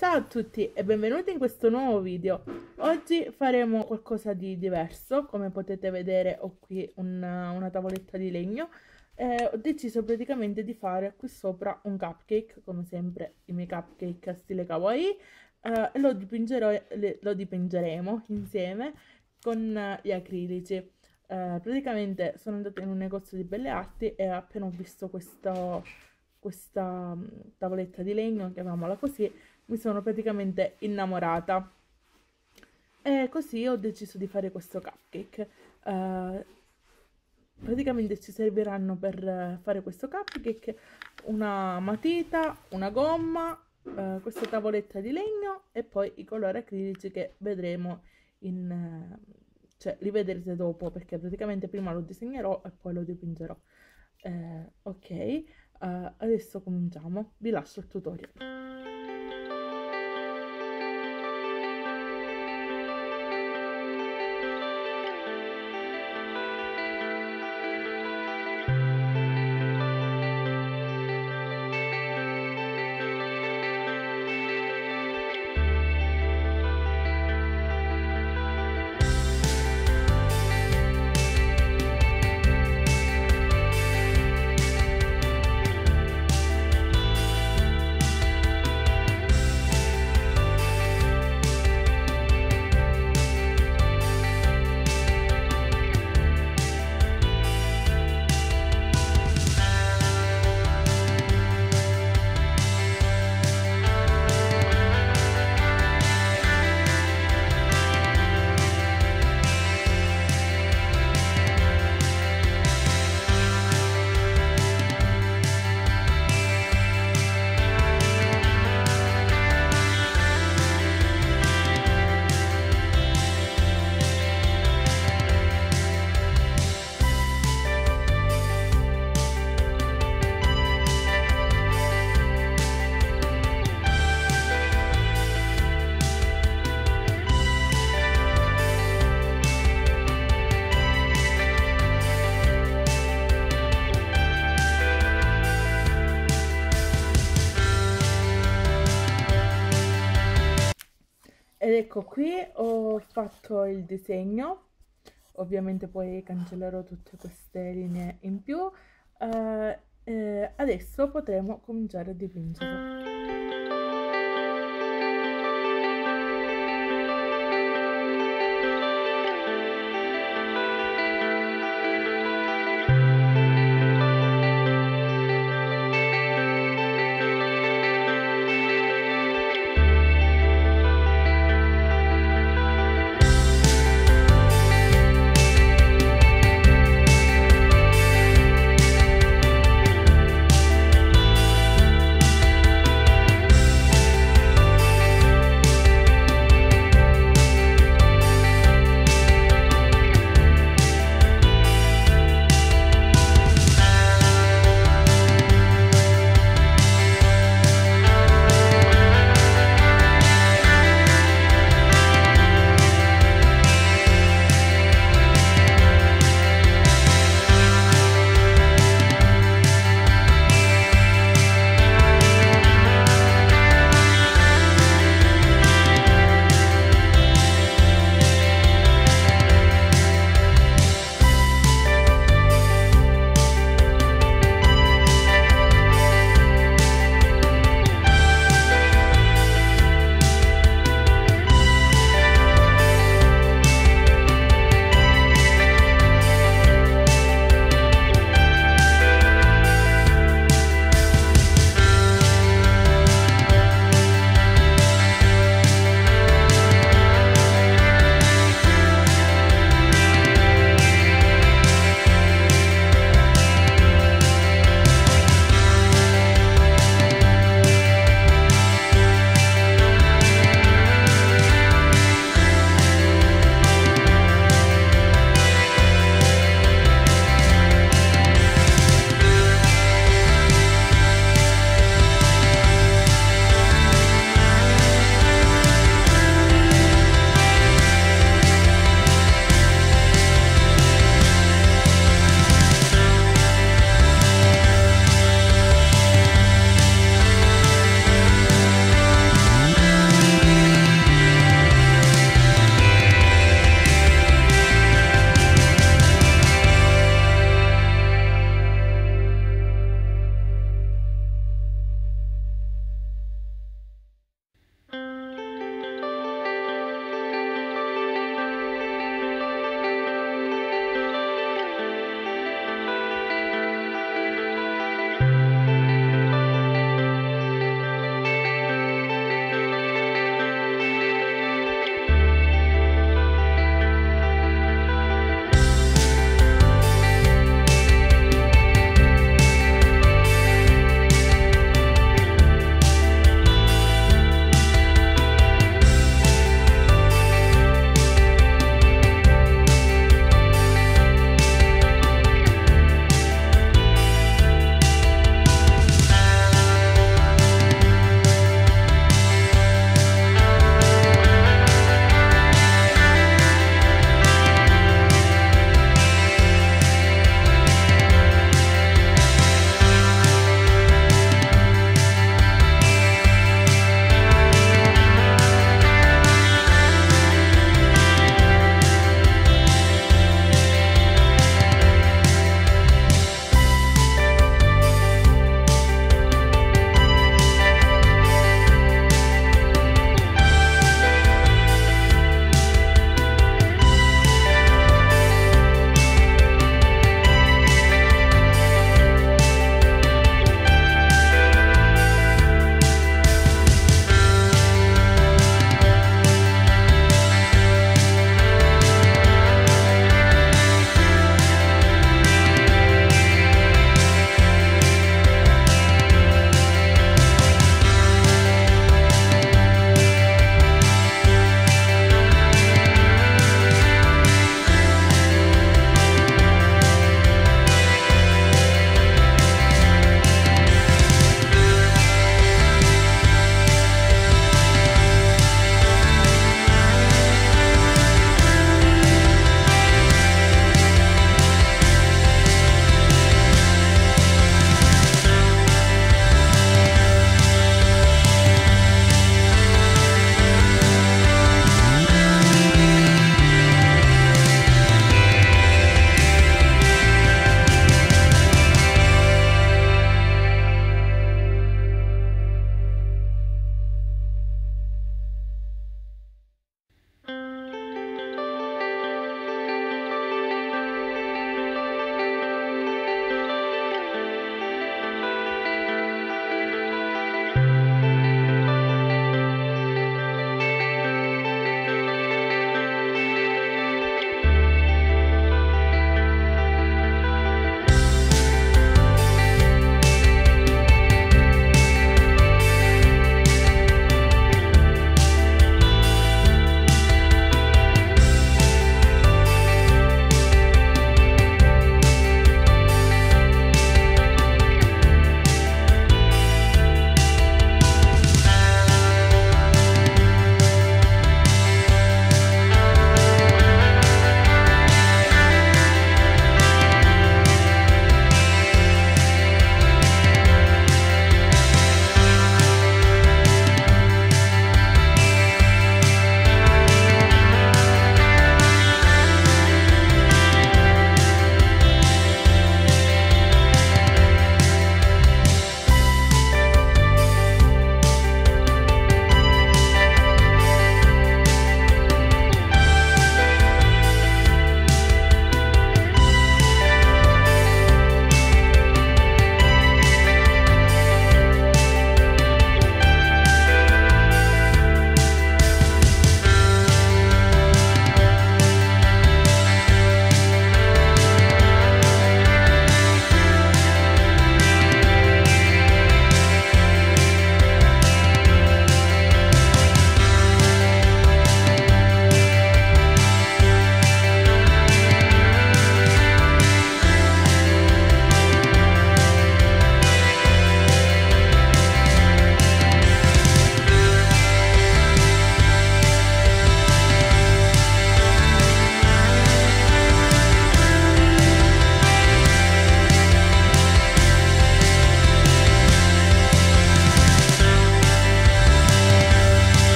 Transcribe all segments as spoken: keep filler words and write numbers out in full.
Ciao a tutti e benvenuti in questo nuovo video. Oggi faremo qualcosa di diverso. Come potete vedere ho qui una, una tavoletta di legno e ho deciso praticamente di fare qui sopra un cupcake, come sempre i miei cupcake a stile kawaii, eh, e lo dipingerò, le- lo dipingeremo insieme con eh, gli acrilici. Eh, praticamente sono andata in un negozio di belle arti e appena ho visto questo, questa mm, tavoletta di legno, chiamiamola così, mi sono praticamente innamorata e così ho deciso di fare questo cupcake. Eh, praticamente ci serviranno per eh, fare questo cupcake una matita, una gomma, eh, questa tavoletta di legno e poi i colori acrilici che vedremo in... eh, cioè li vedrete dopo, perché praticamente prima lo disegnerò e poi lo dipingerò. Eh, ok, eh, adesso cominciamo, vi lascio il tutorial. Ed ecco qui ho fatto il disegno, ovviamente poi cancellerò tutte queste linee in più, eh, eh, adesso potremo cominciare a dipingerlo.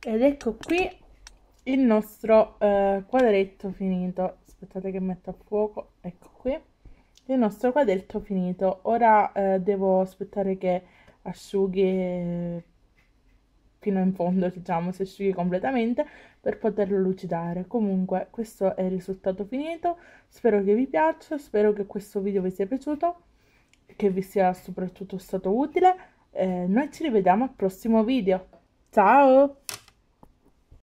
Ed ecco qui il nostro eh, quadretto finito. Aspettate che metto a fuoco, ecco qui il nostro quadretto finito. Ora eh, devo aspettare che asciughi eh, fino in fondo, diciamo, si asciughi completamente per poterlo lucidare. Comunque questo è il risultato finito, spero che vi piaccia, spero che questo video vi sia piaciuto, che vi sia soprattutto stato utile. Eh, noi ci rivediamo al prossimo video. Ciao!